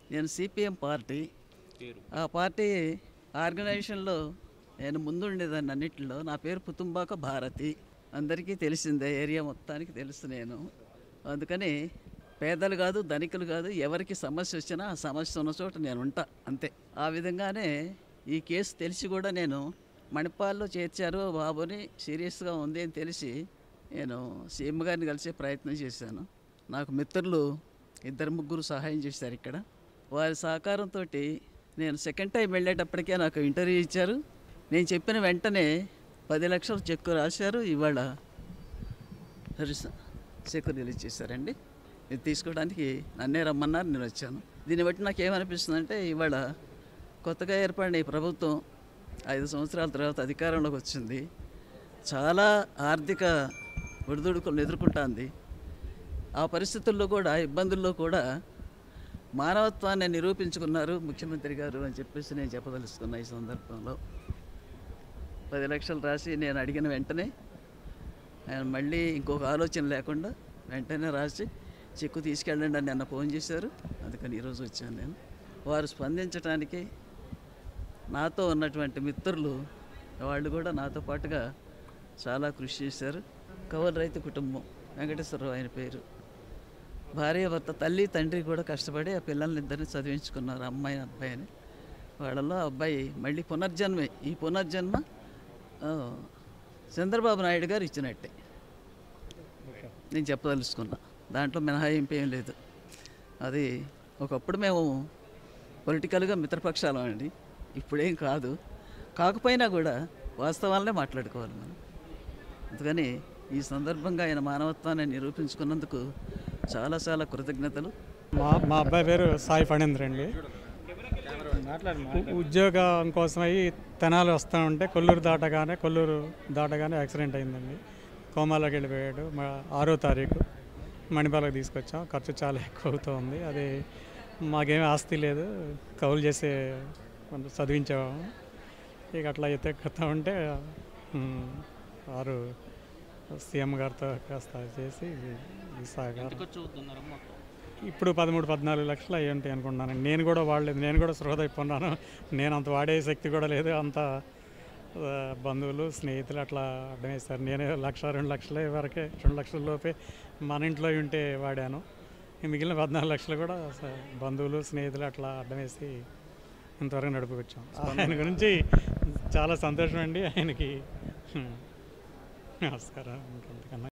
నేను CPM party ఆ party ఆర్గనైజేషన్లో నేను ముందుండేదాన్ని అన్నింటిలో. నా పేరు పుతుంబాక భారతి, అందరికీ తెలిసిందే, ఏరియా మొత్తానికి తెలుసు నేను. అందుకని పేదలు కాదు ధనికులు కాదు, ఎవరికి సమస్య వచ్చినా ఆ సమస్య ఉన్న చోట నేను ఉంటా, అంతే. ఆ విధంగానే ఈ కేసు తెలిసి కూడా నేను మణిపాల్లో చేర్చారు బాబుని, సీరియస్గా ఉంది అని తెలిసి నేను సీఎం గారిని కలిసే ప్రయత్నం చేశాను. నాకు మిత్రులు ఇద్దరు ముగ్గురు సహాయం చేశారు ఇక్కడ. వారి సహకారంతో నేను సెకండ్ టైం వెళ్ళేటప్పటికే నాకు ఇంటర్వ్యూ ఇచ్చారు. నేను చెప్పిన వెంటనే 10 లక్షలు చెక్కు రాశారు. ఇవాళ చెక్కు రిలీజ్ చేశారండి. ఇది తీసుకోవడానికి నన్నే రమ్మన్నారు, నేను వచ్చాను. దీన్ని బట్టి నాకు ఏమనిపిస్తుందంటే, ఇవాళ కొత్తగా ఏర్పడిన ఈ ప్రభుత్వం 5 సంవత్సరాల తర్వాత అధికారంలోకి వచ్చింది. చాలా ఆర్థిక ఒడిదుడుకులను ఎదుర్కొంటుంది. ఆ పరిస్థితుల్లో కూడా, ఇబ్బందుల్లో కూడా మానవత్వాన్ని నిరూపించుకున్నారు ముఖ్యమంత్రి గారు అని చెప్పేసి నేను చెప్పదలుచుకున్నా. ఈ సందర్భంలో 10 లక్షలు రాసి నేను అడిగిన వెంటనే ఆయన మళ్ళీ ఇంకొక ఆలోచన లేకుండా వెంటనే రాసి చెక్కు తీసుకెళ్ళండి అని నిన్న ఫోన్ చేశారు. అందుకని ఈరోజు వచ్చాను నేను. వారు స్పందించడానికి నాతో ఉన్నటువంటి మిత్రులు వాళ్ళు కూడా నాతో పాటుగా చాలా కృషి చేశారు. కౌలు రైతు కుటుంబం, వెంకటేశ్వరరావు ఆయన పేరు. భార్య భర్త, తల్లి తండ్రి కూడా కష్టపడి ఆ పిల్లల్ని ఇద్దరిని చదివించుకున్నారు, అమ్మాయి అబ్బాయిని. వాళ్ళలో అబ్బాయి మళ్ళీ పునర్జన్మే. ఈ పునర్జన్మ చంద్రబాబు నాయుడు గారు ఇచ్చినట్టే నేను చెప్పదలుచుకున్నా. దాంట్లో మినహాయింపు ఏం లేదు. అది ఒకప్పుడు మేము పొలిటికల్గా మిత్రపక్షాలం అండి, ఇప్పుడేం కాదు. కాకపోయినా కూడా వాస్తవాలనే మాట్లాడుకోవాలి మనం. అందుకని ఈ సందర్భంగా ఆయన మానవత్వాన్ని నిరూపించుకున్నందుకు చాలా చాలా కృతజ్ఞతలు. మా అబ్బాయి పేరు సాయి ఫణీంద్ర అండి. ఉద్యోగం కోసమై తెనాలి వస్తూ ఉంటే కొల్లూరు దాటగానే యాక్సిడెంట్ అయిందండి. కోమాలోకి వెళ్ళిపోయాడు. 6వ తారీఖు మణిపాలకు తీసుకొచ్చాం. ఖర్చు చాలా ఎక్కువ అవుతుంది. అది మాకేమీ ఆస్తి లేదు, కౌలు చేసే చదివించేవాము. ఇక అట్లా ఎత్తుతా ఉంటే వారు సీఎం గారితో కాస్త చేసి ఇప్పుడు 13-14 లక్షలు అయ్యి ఉంటాయి అనుకుంటున్నాను. నేను కూడా వాడలేదు, నేను కూడా స్పృహ తప్పిన్నాను. నేను అంత వాడే శక్తి కూడా లేదు. అంత బంధువులు స్నేహితులు అట్లా అడ్డం వేస్తారు. నేను 1-2 లక్షల వరకే, 2 లక్షల లోపే మన ఇంట్లో ఉంటే వాడాను. మిగిలిన 14 లక్షలు కూడా బంధువులు స్నేహితులు అట్లా అడ్డం వేసి ఇంతవరకు నడుపుకొచ్చాం. ఆయన గురించి చాలా సంతోషం అండి. ఆయనకి నమస్కారం. ఇంకంతకన్నా